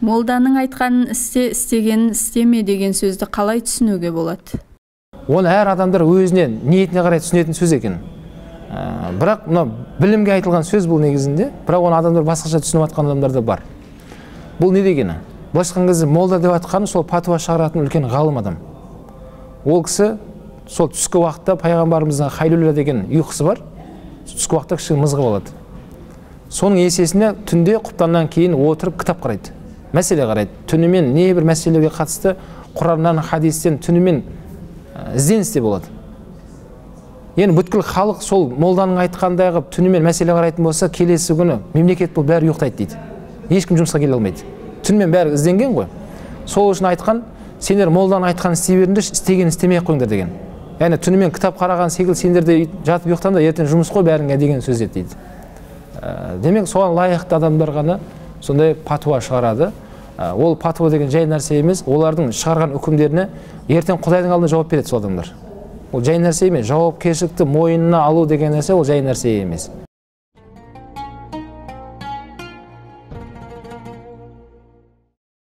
Молданың айтқанын істе, істегенін істеме деген сөзді қалай түсінуге болады? Оны әр адамдар өзінен ниетіне қарай түсінетін сөз екен. Бірақ мына білімге айтылған сөз бұл негізінде, бірақ оны адамдар басқаша түсініп жатқан адамдар да бар. Бұл не дегені? Былайша айтқан кезде молда деп жатқаны сол патуа шығаратын үлкен ғалым адам. Ол кісі сол түскі уақытта пайғамбарымыздың Хайлула деген ұйқысы бар. Түскі уақытта кішкене мызғып алады. Соның есесіне түнде құптаннан кейін отырып кітап қарайды. Мәселе қарайды. Түнімен не бір мәселеге қатысты Құраннан, хадистен түнімен ізденісте болады. Енді бүткіл халық сол молданың айтқандай қылып түнімен мәселе қарайтын болса, келесі күні мемлекет бұл бәрі ұйықтайды дейді. Ешкім жұмысқа келе алмайды. Түнімен бәрі ізденген ғой. Сол үшін айтқан, сендер молданың айтқанын істей беріңдер, істеген істемей ақ қойыңдар деген. Яғни түнімен кітап қараған секілді сендер де жатып ұйықтаңдар, ертең жұмыс қой бәріңе деген сөз еді дейді. Демек соған лайықты адамдар ғана сондай патуа шығарады. Ол патуа деген жай нәрсе емес, олардың шығарған үкімдеріне ертең Құдайдың алдында жауап береді сол адамдар. Ол жай нәрсе емес, жауапкершілікті мойнына алу деген нәрсе ол жай нәрсе емес.